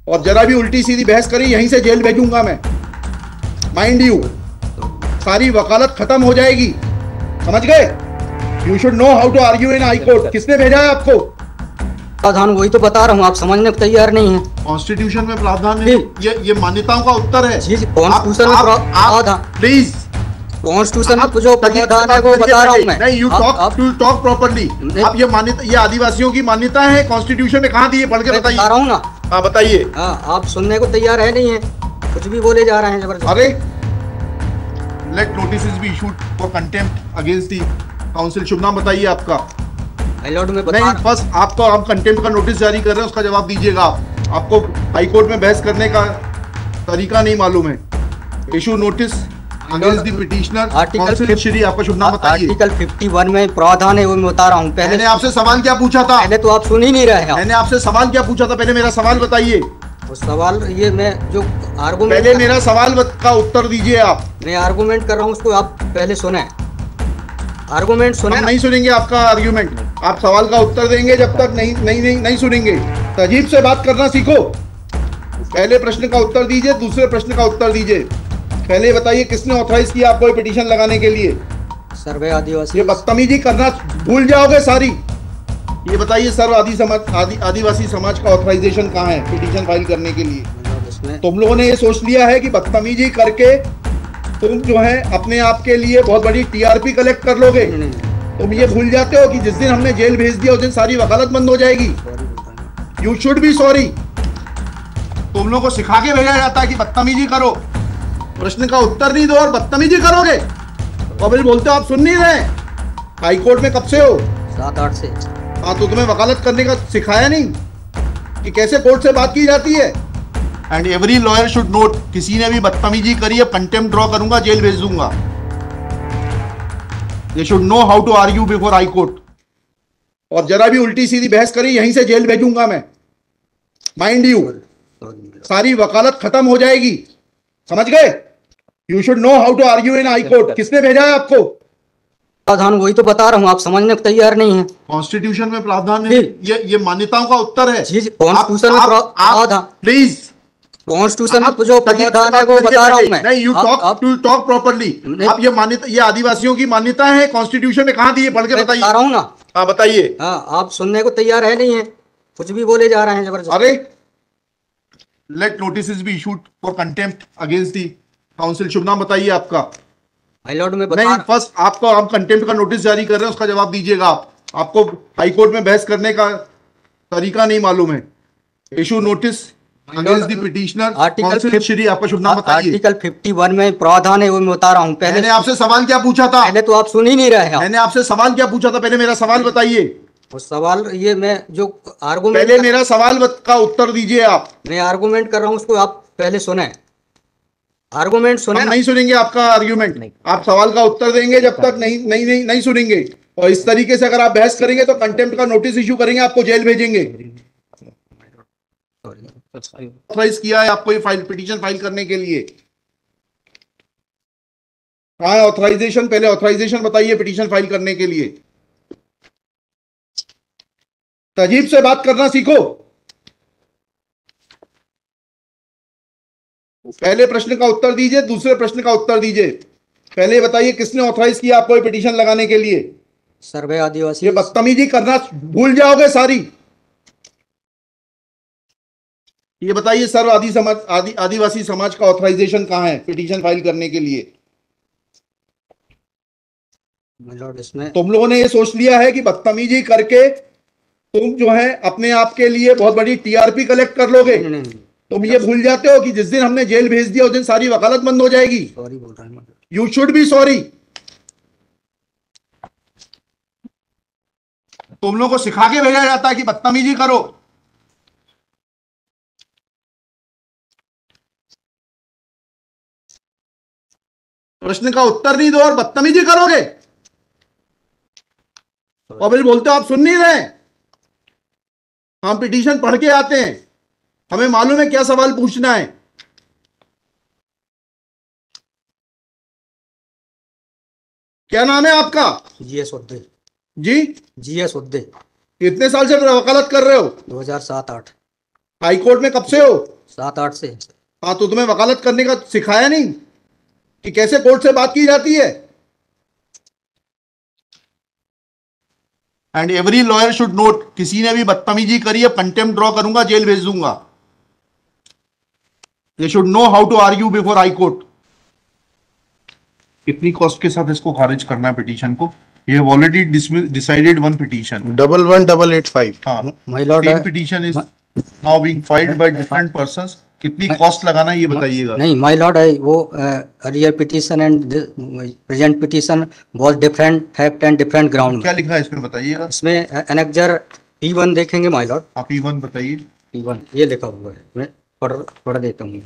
और जरा भी उल्टी सीधी बहस करी यहीं से जेल भेजूंगा मैं, माइंड यू। सारी वकालत खत्म हो जाएगी, समझ गए? You should know how to argue in High Court. किसने भेजा है आपको? प्रावधान वही तो बता रहा हूँ, आप समझने को तैयार नहीं है। कॉन्स्टिट्यूशन में प्रावधान है, ये मान्यताओं का उत्तर है। कॉन्स्टिट्यूशन में प्रावधान, प्लीज कॉन्स्टिट्यूशन में जो प्रावधान है वो बता रहा हूँ मैं। नहीं, यू टॉक प्रॉपर्ली। आप ये मान्यता, ये आदिवासियों की मान्यता है, कॉन्स्टिट्यूशन में कहाँ दी है? पढ़ के बताइए। बता रहा हूँ ना। हाँ बताइए। हाँ, आप सुनने को तैयार है नहीं है, कुछ भी बोले जा रहे हैं जबरदस्त। अरे let notices be issued for contempt against the council. शुभ नाम बताइए आपका। नहीं, बस आपको आप कंटेम्प्ट का नोटिस जारी कर रहे हैं, उसका जवाब दीजिएगा आप। आपको हाईकोर्ट में बहस करने का तरीका नहीं मालूम है। Issue notice against the petitioner. Council Shri, आपका शुभ नाम बताइए। आर्टिकल 51 में प्रावधान है, वो मैं बता रहा हूँ। मैंने आपसे सवाल क्या पूछा था? पहले तो आप सुन ही नहीं रहे हैं। मैंने आपसे सवाल क्या पूछा था? पहले मेरा सवाल बताइए। सवाल ये मैं जो आर्गुमेंट, पहले मेरा सवाल का उत्तर दीजिए आप। मैं आर्गुमेंट कर रहा हूँ, उसको आप पहले सुने। आर्गुमेंट सुने। हम नहीं सुनेंगे आपका आर्गुमेंट। आप सवाल का उत्तर देंगे जब तक नहीं सुनेंगे। तजीब से बात करना सीखो। पहले प्रश्न का उत्तर दीजिए, दूसरे प्रश्न का उत्तर दीजिए। पहले बताइए किसने ऑथराइज किया आपको पिटीशन लगाने के लिए? सर्वे आदिवासी। ये बदतमीजी करना भूल जाओगे सारी। ये बताइए सर्व आदिवासी समाज का ऑथराइजेशन कहाँ है पिटीशन फाइल करने के लिए? तुम लोगों ने ये सोच लिया है कि बदतमीजी करके तुम जो है अपने आप के लिए बहुत बड़ी टीआरपी कलेक्ट कर लोगे। तुम ये भूल जाते हो कि जिस दिन हमने जेल भेज दिया उस दिन सारी वकालत बंद हो जाएगी। You should be sorry. तुम लोगों को सिखा के भेजा जाता है कि बदतमीजी करो, प्रश्न का उत्तर नहीं दो और बदतमीजी करोगे। और फिर बोलते हो आप सुन नहीं रहे। हाईकोर्ट में कब से हो? 7-8 से। हाँ, तो तुम्हें वकालत करने का सिखाया नहीं कि कैसे कोर्ट से बात की जाती है? And every lawyer should note, किसी ने भी बदतमीजी करी है, कंटेम्प्ट ड्रॉ करूंगा, जेल भेज दूंगा। They should know how to argue before High Court. और जरा भी उल्टी सीधी बहस करी यहीं से जेल भेजूंगा मैं, माइंड यू। सारी वकालत खत्म हो जाएगी, समझ गए? You should know how to argue in High Court. किसने भेजा है आपको? प्रावधान वही तो बता रहा हूँ, आप समझने को तैयार नहीं है। कॉन्स्टिट्यूशन में प्रावधान है, ये मान्यताओं का उत्तर है। कॉन्स्टिट्यूशन में प्रावधान, प्लीज कॉन्स्टिट्यूशन में जो प्रावधान है वो बता रहा हूँ मैं। नहीं, यू टॉक प्रॉपर्ली। आप ये मान्यता, ये आदिवासियों की मान्यता है, कॉन्स्टिट्यूशन में कहाँ दी है? पढ़ के बताइए। बता रहा हूँ ना। हाँ बताइए। हाँ, आप सुनने को तैयार है नहीं है, कुछ भी बोले जा रहे हैं जबरदस्त। अरे let notices be issued for contempt against the council. शुभ नाम बताइए आपका। नहीं, फर्स्ट आपको आप कंटेम्प्ट का नोटिस जारी कर रहे हैं, उसका जवाब दीजिएगा आप। आपको हाईकोर्ट में बहस करने का तरीका नहीं मालूम है। Issue notice against the petitioner. Council Shri, आपका शुभ नाम बताइए। आर्टिकल 51 में प्रावधान है, वो मैं बता रहा हूँ। मैंने आपसे सवाल क्या पूछा था? पहले तो आप सुन ही नहीं रहे हैं। मैंने आपसे सवाल क्या पूछा था? पहले मेरा सवाल बताइए। सवाल ये मैं जो आर्गुमेंट, पहले मेरा सवाल का उत्तर दीजिए आप। मैं आर्गुमेंट कर रहा हूँ, उसको आप पहले सुने। आर्गुमेंट सुने। हम नहीं सुनेंगे आपका आर्ग्यूमेंट। आप सवाल का उत्तर देंगे जब तक नहीं सुनेंगे। और इस तरीके से अगर आप बहस करेंगे तो कंटेम्प्ट का नोटिस इशू करेंगे, आपको जेल भेजेंगे। ऑथराइज किया है आपको ये फाइल पिटीशन फाइल करने के लिए? हाँ, ऑथराइजेशन, पहले ऑथराइजेशन बताइए पिटीशन फाइल करने के लिए। तजीब से बात करना सीखो। पहले प्रश्न का उत्तर दीजिए, दूसरे प्रश्न का उत्तर दीजिए। पहले बताइए किसने ऑथराइज किया आपको पिटीशन लगाने के लिए? सर्वे आदिवासी। ये बदतमीजी करना भूल जाओगे सारी। ये बताइए सर्व आदिवासी समाज का ऑथराइजेशन कहाँ है पिटीशन फाइल करने के लिए? इसमें तुम लोगों ने ये सोच लिया है कि बदतमीजी करके तुम जो है अपने आप के लिए बहुत बड़ी टीआरपी कलेक्ट कर लोगे। तुम ये भूल जाते हो कि जिस दिन हमने जेल भेज दिया उस दिन सारी वकालत बंद हो जाएगी। सॉरी बोल रहा हूं। You should be sorry. तुम लोगों को सिखा के भेजा जाता है कि बदतमीजी करो। प्रश्न का उत्तर नहीं दो और बदतमीजी करोगे। और फिर बोलते हो आप सुन नहीं रहे। हम पिटीशन पढ़ के आते हैं, हमें मालूम है क्या सवाल पूछना है। क्या नाम है आपका? जीएस उद्दे। जी? जीएस उद्दे। कितने साल से वकालत कर रहे हो? 2007-8। हाई कोर्ट में कब से हो? 7-8 से। हाँ, तो तुम्हें वकालत करने का सिखाया नहीं कि कैसे कोर्ट से बात की जाती है? And every lawyer should note, किसी ने भी बदतमीजी करी है, कंटेम्प्ट ड्रॉ करूंगा, जेल भेज दूंगा। They should know how to argue before High Court. कितनी कॉस्ट के साथ इसको खारिज करना है पिटीशन को? ये have already decided one petition 11885। हाँ, my lord, same petition is now being filed by different persons. कितनी कॉस्ट लगाना है ये बताइएगा। नहीं माय लॉर्ड, वो earlier petition and present petition was different fact and different ground. क्या लिखा है इसमें बताइएगा। इसमें एनेक्जर P1 देखेंगे माय लॉर्ड। आप P1 बताइए। P1 ये लिखा हुआ है, मैं पढ़ देता हूँ।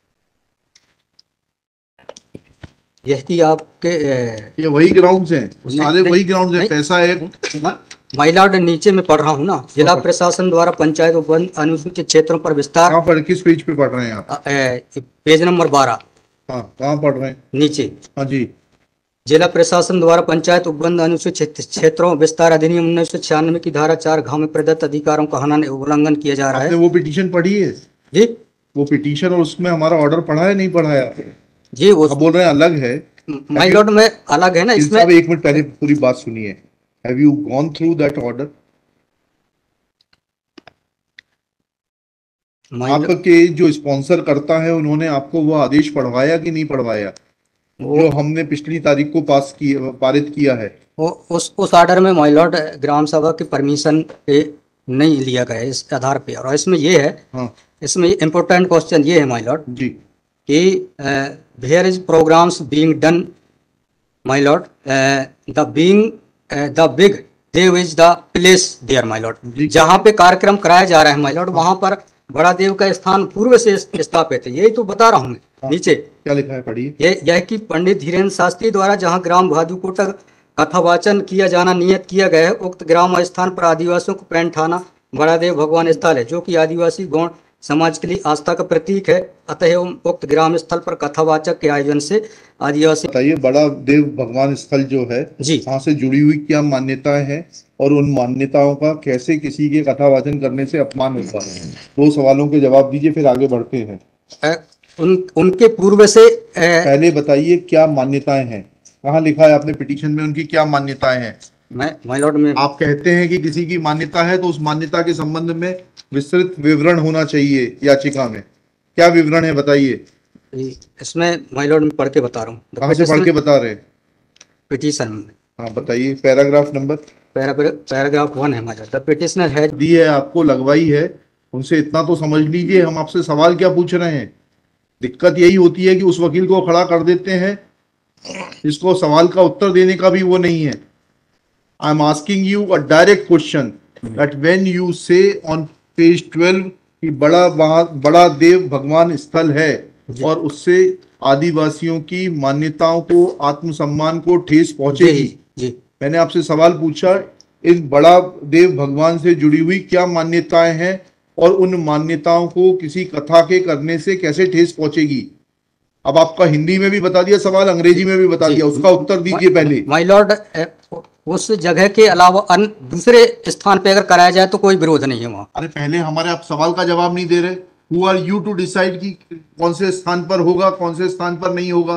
यही आपके ये वही ग्राउंड्स हैं, सारे वही ग्राउंड्स हैं। पैसा है माय लॉर्ड, नीचे में पढ़ रहा हूँ ना, जिला प्रशासन द्वारा पंचायत उपवन अनुसूचित क्षेत्रों पर विस्तार। कहाँ पर, किस पेज पे पढ़ रहे हैं आप? Page number 12। हाँ, कहाँ पढ़ रहे हैं? नीचे। हाँ जी। जिला प्रशासन द्वारा पंचायत उपबंध अनुसूचित क्षेत्रों विस्तार अधिनियम 1996 की धारा 4 में प्रदत्त अधिकारों का हनन उल्लंघन किया जा रहा है। आपने वो पिटीशन पढ़ी है जी? वो पिटीशन और उसमें हमारा ऑर्डर पढ़ा है नहीं पढ़ा है? जी, वो आप बोल रहे हैं अलग है। माय लॉर्ड में अलग है ना इसमें। एक मिनट पहले पूरी बात सुनिए। Have you gone through that order? आपके जो स्पॉन्सर करता है उन्होंने आपको वो आदेश पढ़वाया कि नहीं पढ़वाया, जो हमने पिछली तारीख को पारित किया है? उस ऑर्डर में माय लॉर्ड ग्राम सभा की परमिशन पे नहीं लिया गया इस आधार पे। और इसमें ये है, हाँ, इसमें इम्पोर्टेंट क्वेश्चन ये है माय लॉर्ड जी कि where is programmes being done my lord, the big Dev is the place there my lord. जहाँ पे कार्यक्रम कराया जा रहा है माय लॉर्ड, वहाँ पर बड़ा देव का स्थान पूर्व से स्थापित है। यही तो बता रहा हूँ मैं। हाँ, नीचे क्या लिखा है पढ़िए। यह कि पंडित धीरेन्द्र शास्त्री द्वारा जहाँ ग्राम भादुकोटा कथावाचन किया जाना नियत किया गया है, उक्त ग्राम स्थान पर आदिवासियों को पैंट थाना बड़ा देव भगवान स्थल है, जो कि आदिवासी गौण समाज के लिए आस्था का प्रतीक है। अतः उक्त ग्राम स्थल पर कथावाचक के आयोजन से आदिवासी। बताइए, बड़ा देव भगवान स्थल जो है जी, वहाँ से जुड़ी हुई क्या मान्यताएं हैं और उन मान्यताओं का कैसे किसी के कथावाचन करने से अपमान होता है? 2 सवालों के जवाब दीजिए, फिर आगे बढ़ते हैं। उनके पूर्व से पहले बताइए क्या मान्यताएं हैं, कहाँ लिखा है आपने पिटीशन में उनकी क्या मान्यताएं हैं? माय लॉर्ड में आप कहते हैं कि किसी की मान्यता है तो उस मान्यता के संबंध में विस्तृत विवरण होना चाहिए याचिका में। क्या विवरण है बताइए। इसमें माय लॉर्ड में पढ़ के बता रहा हूँ। कहाँ से पढ़ के बता रहे हैं? पिटीशन में। हाँ बताइए, पैराग्राफ नंबर। पैराग्राफ 1 है my lord. The petitioner has दी है आपको, लगवाई है, उनसे इतना तो समझ लीजिए हम आपसे सवाल क्या पूछ रहे हैं। दिक्कत यही होती है कि उस वकील को खड़ा कर देते हैं जिसको सवाल का उत्तर देने का भी वो नहीं है। I am asking you a direct question that when you say on page 12 कि बड़ा देव भगवान स्थल है और उससे आदिवासियों की मान्यताओं को, आत्मसम्मान को ठेस पहुंचेगी। जी, मैंने आपसे सवाल पूछा, इस बड़ा देव भगवान से जुड़ी हुई क्या मान्यताएं हैं और उन मान्यताओं को किसी कथा के करने से कैसे ठेस पहुंचेगी? अब आपका हिंदी में भी बता दिया सवाल, अंग्रेजी में भी बता दिया, उसका उत्तर दीजिए पहले। माय लॉर्ड, उस जगह के अलावा दूसरे स्थान पे अगर कराया जाए तो कोई विरोध नहीं है वहाँ। अरे पहले हमारे आप सवाल का जवाब नहीं दे रहे। Who are you to decide कि कौन से स्थान पर होगा, कौन से स्थान पर नहीं होगा?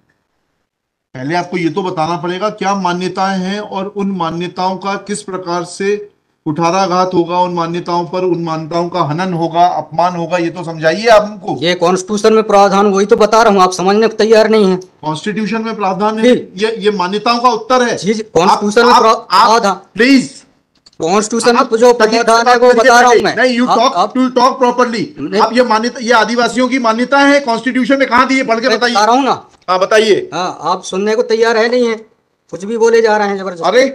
पहले आपको ये तो बताना पड़ेगा क्या मान्यताएं हैं और उन मान्यताओं का किस प्रकार से कुठाराघात होगा, उन मान्यताओं पर, उन मान्यताओं का हनन होगा, अपमान होगा, ये तो समझाइए आप हमको। ये कॉन्स्टिट्यूशन में प्रावधान, वही तो बता रहा हूँ, आप समझने को तैयार नहीं है। कॉन्स्टिट्यूशन में प्रावधान है, ये मान्यताओं का उत्तर है। कॉन्स्टिट्यूशन में प्रावधान, प्लीज कॉन्स्टिट्यूशन में जो प्रावधान है वो बता रहा हूँ मैं। नहीं, यू टॉक प्रॉपर्ली। आप ये मान्यता, ये आदिवासियों की मान्यता है, कॉन्स्टिट्यूशन में कहाँ दी है, पढ़ के बताइए। बता रहा हूँ ना। हाँ बताइए। हाँ, आप सुनने को तैयार है नहीं है, कुछ भी बोले जा रहे हैं जबरदस्त। अरे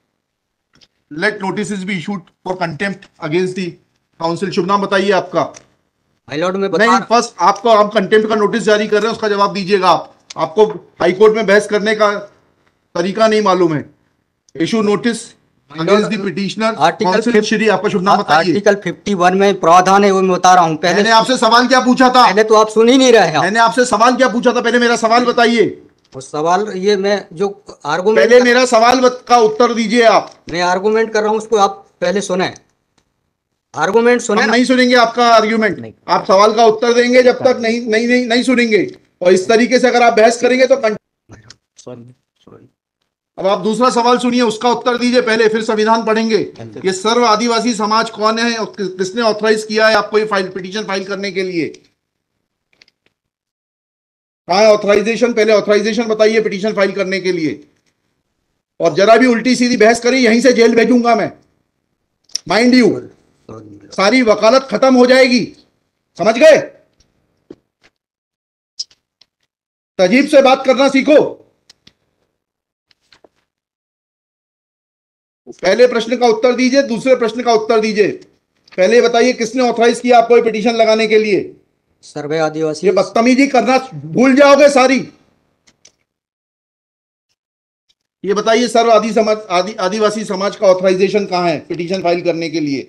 let notice be issued for contempt against the council. शुभ नाम बताइए आपका। हाई लॉर्ड में नहीं, फर्स्ट आपको हम कंटेम्प्ट का नोटिस जारी कर रहे हैं, उसका जवाब दीजिएगा आप। आपको हाई कोर्ट में बहस करने का तरीका नहीं मालूम है। Issue notice against the petitioner council. Shri आपका शुभ नाम बताइए। आर्टिकल 51 में प्रावधान है, वो मैं बता रहा हूँ। पहले मैंने आपसे सवाल क्या पूछा था? पहले तो आप सुन ही नहीं रहे हैं। मैंने आपसे सवाल क्या पूछा था? पहले मेरा सवाल बताइए। उस सवाल, ये मैं जो आर्गुमेंट, पहले मेरा सवाल का उत्तर दीजिए आप। मैं आर्गुमेंट कर रहा हूँ, उसको आप पहले सुने। आर्गुमेंट सुने हम ना। नहीं सुनेंगे आपका आर्ग्यूमेंट, आप सवाल का उत्तर देंगे जब तक नहीं नहीं नहीं नहीं सुनेंगे। और इस तरीके से अगर आप बहस करेंगे तो सॉरी। अब आप दूसरा सवाल सुनिए, उसका उत्तर दीजिए पहले, फिर संविधान पढ़ेंगे। ये सर्व आदिवासी समाज कौन है और किसने ऑथराइज किया है आपको ये पिटीशन फाइल करने के लिए? कहाँ है ऑथराइजेशन? पहले ऑथराइजेशन बताइए पिटीशन फाइल करने के लिए। और जरा भी उल्टी सीधी बहस करी यहीं से जेल भेजूंगा मैं, माइंड यू। सारी वकालत खत्म हो जाएगी, समझ गए? तजीब से बात करना सीखो। पहले प्रश्न का उत्तर दीजिए, दूसरे प्रश्न का उत्तर दीजिए। पहले बताइए किसने ऑथराइज किया आपको ये पिटीशन लगाने के लिए? सर्वे आदिवासी। ये बदतमीजी करना भूल जाओगे सारी। ये बताइए सर्व आदिवासी समाज का ऑथराइजेशन कहां है पिटीशन फाइल करने के लिए?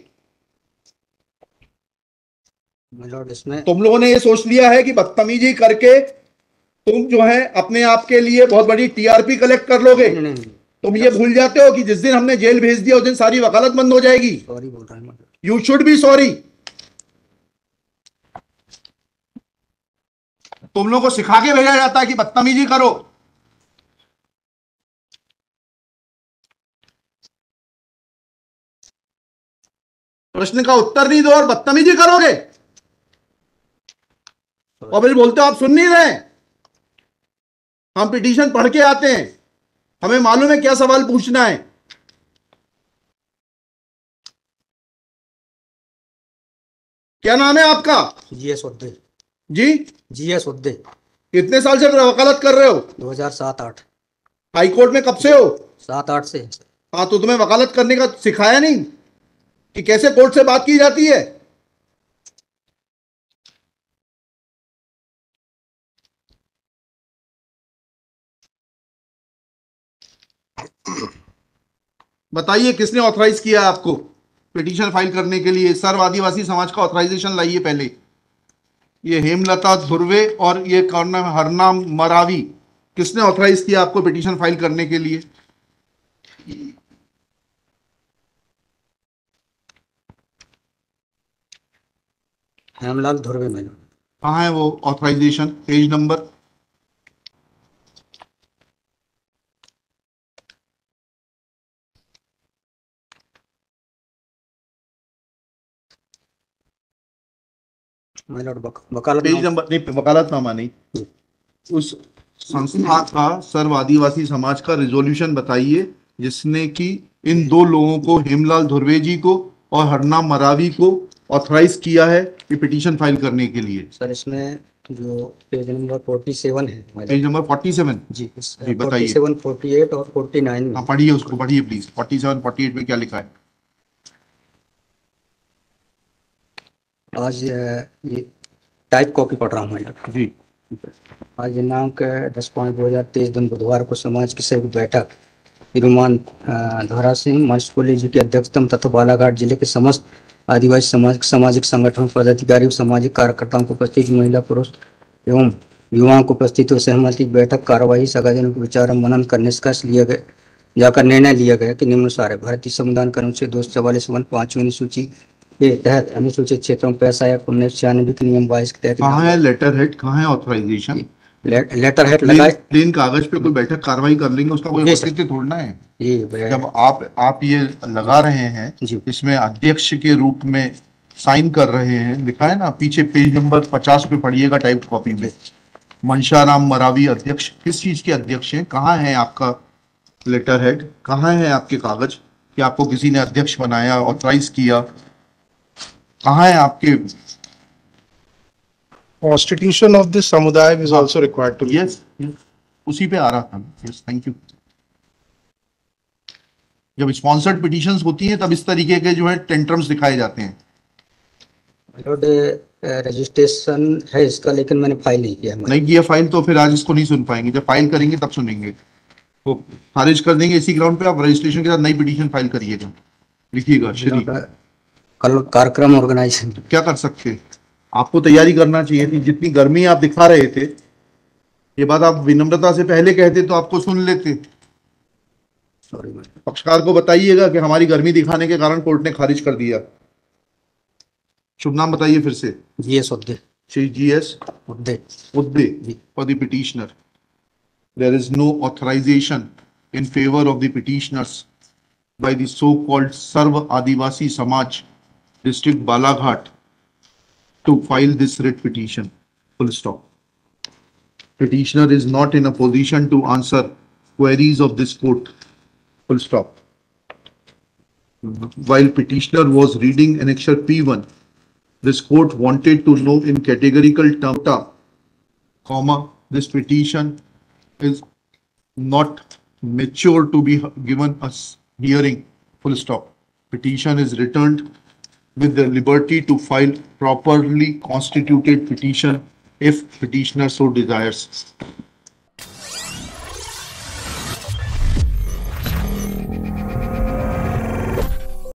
इसमें तुम लोगों ने ये सोच लिया है कि बदतमीजी करके तुम जो है अपने आप के लिए बहुत बड़ी टीआरपी कलेक्ट कर लोगे। नहीं। तुम ये भूल जाते हो कि जिस दिन हमने जेल भेज दिया उस दिन सारी वकालत बंद हो जाएगी। सॉरी बोल रहा हूं। You should be sorry. तुम लोगों को सिखा के भेजा जाता है कि बदतमीजी करो। प्रश्न का उत्तर नहीं दो और बदतमीजी करोगे और फिर बोलते हो आप सुन नहीं रहे। हम पिटीशन पढ़ के आते हैं, हमें मालूम है क्या सवाल पूछना है। क्या नाम है आपका? जीएस उद्दे। जी जीएस उद्दे। कितने साल से वकालत कर रहे हो? 2007-8। हाई कोर्ट में कब से हो? 7-8 से। हाँ, तो तुम्हें वकालत करने का सिखाया नहीं कि कैसे कोर्ट से बात की जाती है? बताइए किसने ऑथराइज किया आपको पिटीशन फाइल करने के लिए? सर्व आदिवासी समाज का ऑथराइजेशन लाइए पहले। ये हेमलता धुर्वे और ये कौन है, हरनाम मरावी, किसने ऑथराइज किया आपको पिटीशन फाइल करने के लिए? हेमलाल धुर्वे में। कहाँ है वो ऑथराइजेशन? Page number? वकालत पेज नंबर नहीं, वकालतनामा नहीं। उस संस्था का सर्व आदिवासी समाज का रिजोल्यूशन बताइए जिसने कि इन दो लोगों को, हेमलाल धुर्वे जी को और हरनाम मरावी को, ऑथराइज किया है कि पिटीशन फाइल करने के लिए। सर इसमें जो पेज नंबर 47 है। पेज नंबर 47 जी बताइए। 47, 48 और 49 में। हाँ, पढ़िए उसको, पढ़िए प्लीज। 47, 48 में क्या लिखा है? आज ये टाइप कॉपी पढ़ रहा हूँ मैं जी। आज दिनांक 10/5/2023 दिन बुधवार को समाज की सभी बैठक श्रीमान धोरा सिंह मशकोली जी की अध्यक्षता में तथा बालाघाट जिले के समस्त आदिवासी समाज सामाजिक संगठन पदाधिकारी सामाजिक कार्यकर्ताओं को उपस्थित महिला पुरुष एवं युवाओं को उपस्थित हो सहमति बैठक कार्यवाही सगाजनों को विचार मनन कर निष्कर्ष लिया गया जाकर निर्णय लिया गया कि निम्नानुसार है। भारतीय संविधान के अनुच्छेद 244 अनुसूची के तहत अनुसूचित क्षेत्रों में पैसा या 1996 के नियम 22 के तहत कहाँ है लेटर हेड? कहाँ है ऑथराइजेशन? लेटर हेड लगाए प्लेन कागज पे कोई बैठक कार्रवाई कर लेंगे, उसका कोई औचित्य थोड़ना है। जब आप ये लगा रहे हैं, इसमें अध्यक्ष के रूप में साइन कर रहे हैं, लिखा है ना पीछे, पेज नंबर 50 पे पढ़िएगा टाइप कॉपी में। मनशाराम मरावी अध्यक्ष, किस चीज के अध्यक्ष हैं? कहाँ है आपका लेटर हेड? कहाँ है आपके कागज कि आपको किसी ने अध्यक्ष बनाया, ऑथराइज किया? कहाँ है आपके? Constitution of this samudaya is also required to. Yes, उसी पे आ रहा था। Yes, thank you. जब स्पॉन्सर्ड पिटीशंस होती हैं तब इस तरीके के जो है टेंट्रम्स दिखाए जाते हैं। रजिस्ट्रेशन है इसका, लेकिन मैंने फाइल नहीं किया। नहीं किया फाइल तो फिर आज इसको नहीं सुन पाएंगे। जब फाइल करेंगे तब सुनेंगे। वो खारिज कर देंगे इसी ग्राउंड पे। आप रजिस्ट्रेशन के साथ नई पिटीशन फाइल करिएगा, लिखिएगा श्री। कल कार्यक्रम ऑर्गेनाइजेशन क्या कर सकते हैं? आपको तैयारी करना चाहिए थी। जितनी गर्मी आप दिखा रहे थे, ये बात आप विनम्रता से पहले कहते तो आपको सुन लेते। सॉरी। पक्षकार को बताइएगा कि हमारी गर्मी दिखाने के कारण कोर्ट ने खारिज कर दिया। शुभ नाम बताइए फिर से। GS Urdu. Shri GS Urdu. Uddey for the petitioner. There is no authorization in favor of the petitioners by the so-called Sarv Adivasi Samaj, District Balaghat, to file this writ petition. Full stop. Petitioner is not in a position to answer queries of this court. Full stop. While petitioner was reading annexure P1, this court wanted to know in categorical terms, comma, this petition is not mature to be given a hearing, full stop. Petition is returned with the liberty to file properly constituted petition if petitioner so desires.